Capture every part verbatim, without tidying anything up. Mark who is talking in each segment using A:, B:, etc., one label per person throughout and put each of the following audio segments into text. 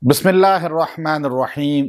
A: بسم اللہ الرحمن الرحیم۔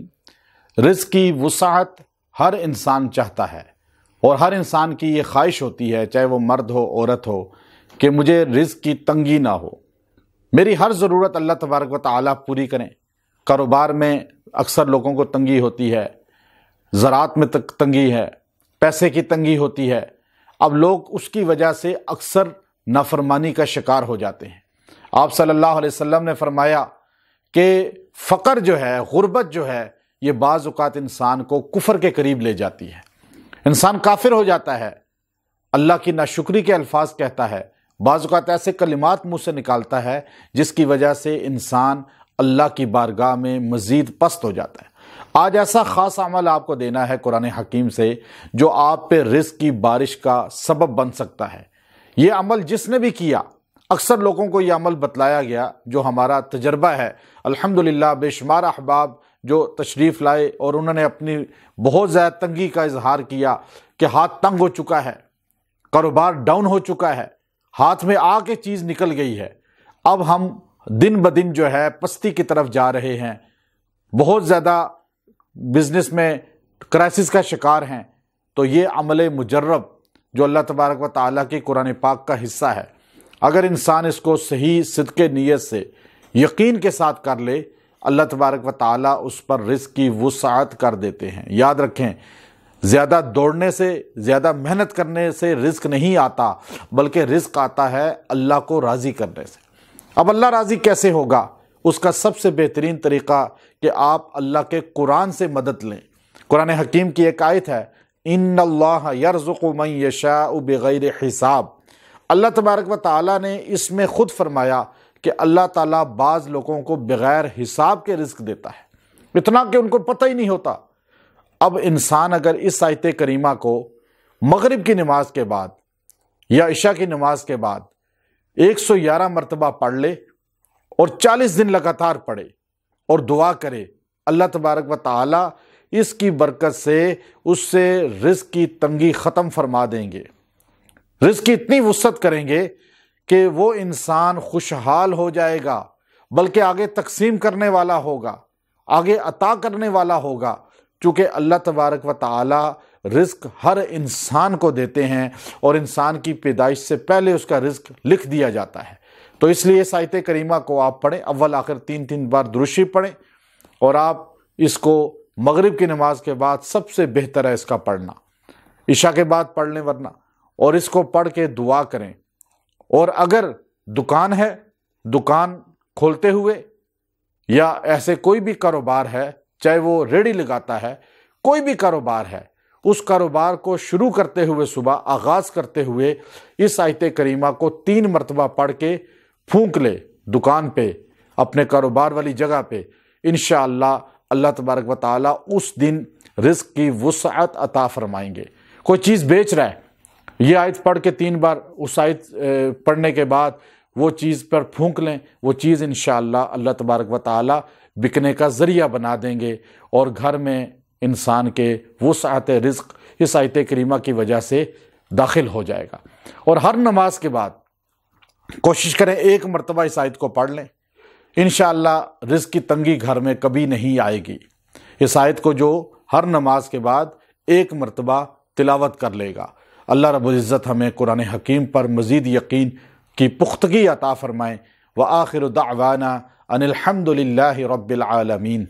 A: رزق کی وسعت ہر انسان چاہتا ہے اور ہر انسان کی یہ خواہش ہوتی ہے، چاہے وہ مرد ہو عورت ہو، کہ مجھے رزق کی تنگی نہ ہو، میری ہر ضرورت اللہ تبارک و تعالیٰ پوری کریں۔ کاروبار میں اکثر لوگوں کو تنگی ہوتی ہے، زراعت میں تنگی ہے، پیسے کی تنگی ہوتی ہے۔ اب لوگ اس کی وجہ سے اکثر نافرمانی کا شکار ہو جاتے ہیں۔ آپ صلی اللہ علیہ وسلم نے فرمایا کہ فقر جو ہے، غربت جو ہے، یہ بعض اوقات انسان کو کفر کے قریب لے جاتی ہے، انسان کافر ہو جاتا ہے، اللہ کی ناشکری کے الفاظ کہتا ہے، بعض اوقات ایسے کلمات منہ سے نکالتا ہے جس کی وجہ سے انسان اللہ کی بارگاہ میں مزید پست ہو جاتا ہے۔ آج ایسا خاص عمل آپ کو دینا ہے قرآن حکیم سے جو آپ پہ رزق کی بارش کا سبب بن سکتا ہے۔ یہ عمل جس نے بھی کیا، اکثر لوگوں کو یہ عمل بتلایا گیا جو ہمارا تجربہ ہے، الحمدللہ بے شمار احباب جو تشریف لائے اور انہوں نے اپنی بہت زیادہ تنگی کا اظہار کیا کہ ہاتھ تنگ ہو چکا ہے، کاروبار ڈاؤن ہو چکا ہے، ہاتھ میں آ کے چیز نکل گئی ہے، اب ہم دن بدن جو ہے پستی کی طرف جا رہے ہیں، بہت زیادہ بزنس میں کرائسس کا شکار ہیں۔ تو یہ عمل مجرب جو اللہ تبارک و تعالیٰ کی قرآن پاک کا حصہ ہے، اگر انسان اس کو صحیح صدق نیت سے یقین کے ساتھ کر لے، اللہ تبارک و تعالیٰ اس پر رزق کی وسعت کر دیتے ہیں۔ یاد رکھیں، زیادہ دوڑنے سے، زیادہ محنت کرنے سے رزق نہیں آتا، بلکہ رزق آتا ہے اللہ کو راضی کرنے سے۔ اب اللہ راضی کیسے ہوگا؟ اس کا سب سے بہترین طریقہ کہ آپ اللہ کے قرآن سے مدد لیں۔ قرآن حکیم کی ایک آیت ہے، ان اللہ یرزق من یشاء بغیر حساب۔ اللہ تبارک و تعالیٰ نے اس میں خود فرمایا کہ اللہ تعالیٰ بعض لوگوں کو بغیر حساب کے رزق دیتا ہے، اتنا کہ ان کو پتہ ہی نہیں ہوتا۔ اب انسان اگر اس آیت کریمہ کو مغرب کی نماز کے بعد یا عشاء کی نماز کے بعد ایک سو گیارہ مرتبہ پڑھ لے اور چالیس دن لگاتار پڑھے اور دعا کرے، اللہ تبارک و تعالیٰ اس کی برکت سے اس سے رزق کی تنگی ختم فرما دیں گے، رزق کی اتنی وسعت کریں گے کہ وہ انسان خوشحال ہو جائے گا، بلکہ آگے تقسیم کرنے والا ہوگا، آگے عطا کرنے والا ہوگا، چونکہ اللہ تبارک و تعالی رزق ہر انسان کو دیتے ہیں اور انسان کی پیدائش سے پہلے اس کا رزق لکھ دیا جاتا ہے۔ تو اس لیے اس آیت کریمہ کو آپ پڑھیں، اول آخر تین تین بار درود شریف پڑھیں، اور آپ اس کو مغرب کی نماز کے بعد سب سے بہتر ہے اس کا پڑھنا، عشاء کے بعد پڑھ لیں ورنہ، اور اس کو پڑھ کے دعا کریں۔ اور اگر دکان ہے، دکان کھولتے ہوئے یا ایسے کوئی بھی کاروبار ہے، چاہے وہ ریڑھی لگاتا ہے، کوئی بھی کاروبار ہے، اس کاروبار کو شروع کرتے ہوئے، صبح آغاز کرتے ہوئے اس آیت کریمہ کو تین مرتبہ پڑھ کے پھونک لے دکان پہ، اپنے کاروبار والی جگہ پہ، انشاءاللہ اللہ تبارک و تعالیٰ اس دن رزق کی وسعت عطا فرمائیں گے۔ کوئی چیز بیچ رہا ہے، یہ آیت پڑھ کے تین بار اس آیت پڑھنے کے بعد وہ چیز پر پھونک لیں، وہ چیز انشاءاللہ اللہ تبارک و تعالیٰ بکنے کا ذریعہ بنا دیں گے، اور گھر میں انسان کے وسعت رزق اس آیت کریمہ کی وجہ سے داخل ہو جائے گا۔ اور ہر نماز کے بعد کوشش کریں ایک مرتبہ اس آیت کو پڑھ لیں، انشاءاللہ رزق کی تنگی گھر میں کبھی نہیں آئے گی۔ اس آیت کو جو ہر نماز کے بعد ایک مرتبہ تلاوت کر لے گا، اللہ رب العزت ہمیں قرآن حکیم پر مزید یقین کی پختگی عطا فرمائیں۔ وآخر دعوانا ان الحمد للہ رب العالمین۔